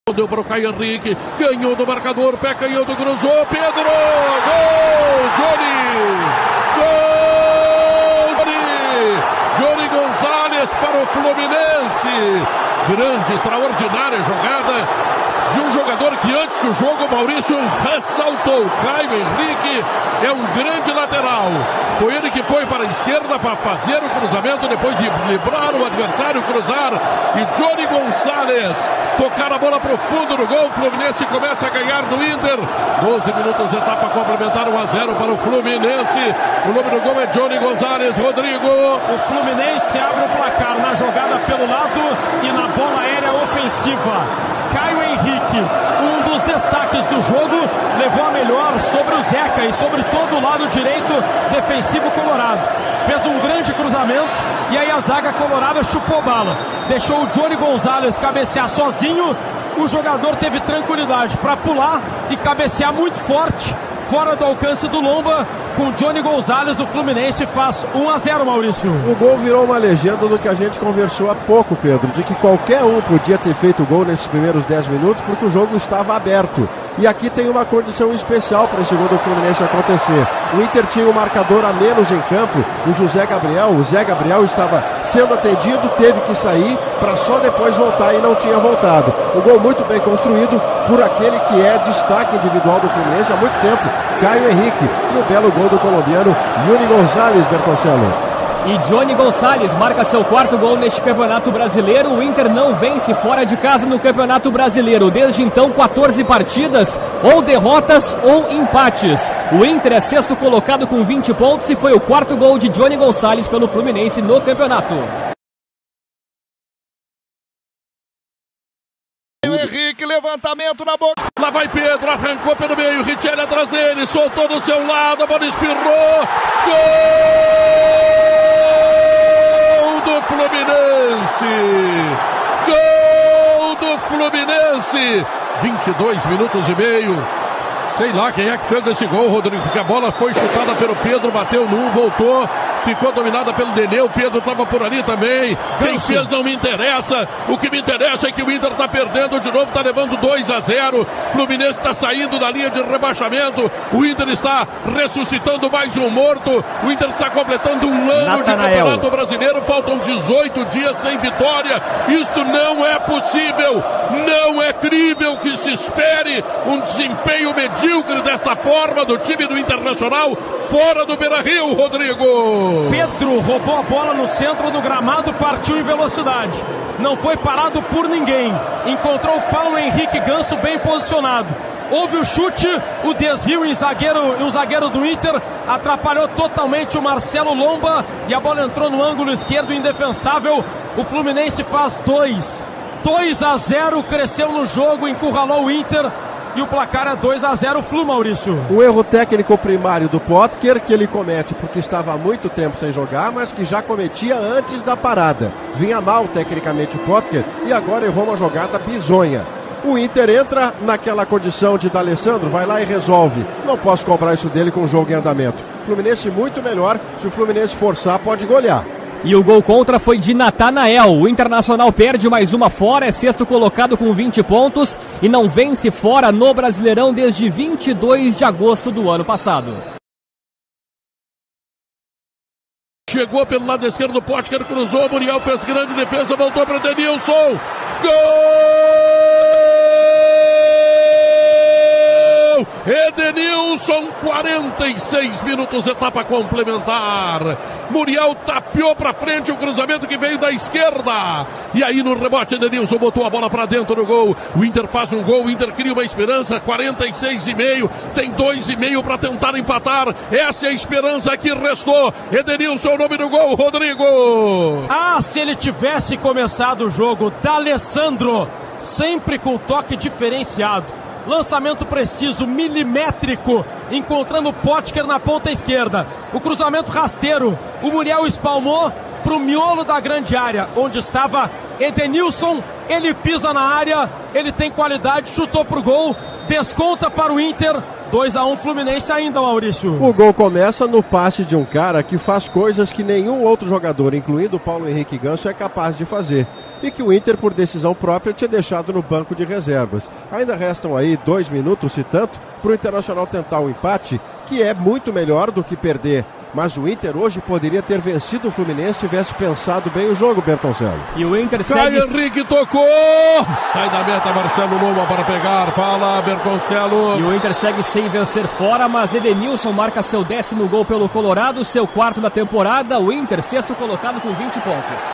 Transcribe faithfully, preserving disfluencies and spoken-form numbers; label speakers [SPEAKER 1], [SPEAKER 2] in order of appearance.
[SPEAKER 1] Deu para o Caio Henrique, ganhou do marcador, pé canhoto, cruzou, Pedro, gol, Johnny, gol, Johnny, Johnny Gonzalez para o Fluminense, grande, extraordinária jogada de um jogador que antes do jogo o Maurício ressaltou. Caio Henrique é um grande lateral, foi ele que foi para a esquerda para fazer o cruzamento, depois de livrar o adversário, cruzar, e Johnny Gonzalez tocar a bola para o fundo do gol. O Fluminense começa a ganhar do Inter, doze minutos, etapa complementar, um a zero para o Fluminense. O nome do gol é Johnny Gonzalez. Rodrigo.
[SPEAKER 2] O Fluminense abre o placar na jogada pelo lado e na bola aérea ofensiva. Caio Henrique, um dos destaques do jogo, levou a melhor sobre o Zeca e sobre todo o lado direito defensivo colorado. Fez um grande cruzamento e aí a zaga colorada chupou bala. Deixou o Johnny Gonzalez cabecear sozinho. O jogador teve tranquilidade para pular e cabecear muito forte, fora do alcance do Lomba. Com Johnny Gonzalez, o Fluminense faz um a zero, Maurício.
[SPEAKER 3] O gol virou uma legenda do que a gente conversou há pouco, Pedro, de que qualquer um podia ter feito o gol nesses primeiros dez minutos porque o jogo estava aberto. E aqui tem uma condição especial para esse gol do Fluminense acontecer. O Inter tinha um marcador a menos em campo, o José Gabriel. O Zé Gabriel estava sendo atendido, teve que sair para só depois voltar e não tinha voltado. Um gol muito bem construído por aquele que é destaque individual do Fluminense há muito tempo, Caio Henrique. E o belo gol do colombiano Johnny Gonzalez, Bertoncello.
[SPEAKER 4] E Johnny Gonzalez marca seu quarto gol neste Campeonato Brasileiro. O Inter não vence fora de casa no Campeonato Brasileiro. Desde então, quatorze partidas, ou derrotas ou empates. O Inter é sexto colocado com vinte pontos e foi o quarto gol de Johnny Gonzalez pelo Fluminense no campeonato.
[SPEAKER 5] Henrique, levantamento na boca.
[SPEAKER 1] Lá vai Pedro, arrancou pelo meio, Richelli atrás dele, soltou do seu lado, a bola espirrou. Gol do Fluminense! Gol do Fluminense! vinte e dois minutos e meio. Sei lá quem é que fez esse gol, Rodrigo, porque a bola foi chutada pelo Pedro, bateu no um, voltou, ficou dominada pelo Denê, o Pedro estava por ali também. Quem fez não me interessa, o que me interessa é que o Inter está perdendo de novo, está levando dois a zero, Fluminense está saindo da linha de rebaixamento, o Inter está ressuscitando mais um morto, o Inter está completando um ano Natanael. de Campeonato Brasileiro, faltam dezoito dias sem vitória, isto não é possível, não é crível que se espere um desempenho medíocre desta forma do time do Internacional fora do Beira-Rio, Rodrigo.
[SPEAKER 2] Pedro roubou a bola no centro do gramado, partiu em velocidade, não foi parado por ninguém, encontrou o Paulo Henrique Ganso bem posicionado, houve o chute, o desvio em zagueiro, e o zagueiro do Inter atrapalhou totalmente o Marcelo Lomba e a bola entrou no ângulo esquerdo indefensável. O Fluminense faz dois a zero, cresceu no jogo, encurralou o Inter. E o placar é dois a zero, Flu, Maurício.
[SPEAKER 3] O erro técnico primário do Potker, que ele comete porque estava há muito tempo sem jogar, mas que já cometia antes da parada. Vinha mal tecnicamente o Potker e agora errou uma jogada bizonha. O Inter entra naquela condição de D'Alessandro, vai lá e resolve. Não posso cobrar isso dele com o jogo em andamento. Fluminense muito melhor, se o Fluminense forçar pode golear.
[SPEAKER 4] E o gol contra foi de Natanael. O Internacional perde mais uma fora, é sexto colocado com vinte pontos e não vence fora no Brasileirão desde vinte e dois de agosto do ano passado.
[SPEAKER 1] Chegou pelo lado esquerdo, Potker cruzou, Muriel fez grande defesa, voltou para Edenilson. Gol! Edenilson, quarenta e seis minutos, etapa complementar. Muriel tapeou para frente o cruzamento que veio da esquerda. E aí no rebote, Edenilson botou a bola para dentro do gol. O Inter faz um gol, o Inter cria uma esperança, quarenta e seis e meio. Tem dois e meio para tentar empatar. Essa é a esperança que restou. Edenilson, o nome do gol, Rodrigo.
[SPEAKER 2] Ah, se ele tivesse começado o jogo, D'Alessandro, sempre com toque diferenciado. Lançamento preciso, milimétrico, encontrando o Potker na ponta esquerda. O cruzamento rasteiro, o Muriel espalmou para o miolo da grande área, onde estava Edenilson. Ele pisa na área, ele tem qualidade, chutou para o gol, desconta para o Inter. dois a um Fluminense ainda, Maurício.
[SPEAKER 3] O gol começa no passe de um cara que faz coisas que nenhum outro jogador, incluindo o Paulo Henrique Ganso, é capaz de fazer. E que o Inter, por decisão própria, tinha deixado no banco de reservas. Ainda restam aí dois minutos, se tanto, para o Internacional tentar o empate, que é muito melhor do que perder. Mas o Inter hoje poderia ter vencido o Fluminense se tivesse pensado bem o jogo, Bertoncello.
[SPEAKER 4] E o Inter
[SPEAKER 1] Caio
[SPEAKER 4] segue...
[SPEAKER 1] Henrique tocou! Sai da meta, Marcelo Loma para pegar. Fala, Bertoncello.
[SPEAKER 4] E o Inter segue sem vencer fora, mas Edenilson marca seu décimo gol pelo Colorado, seu quarto da temporada. O Inter, sexto colocado com vinte pontos.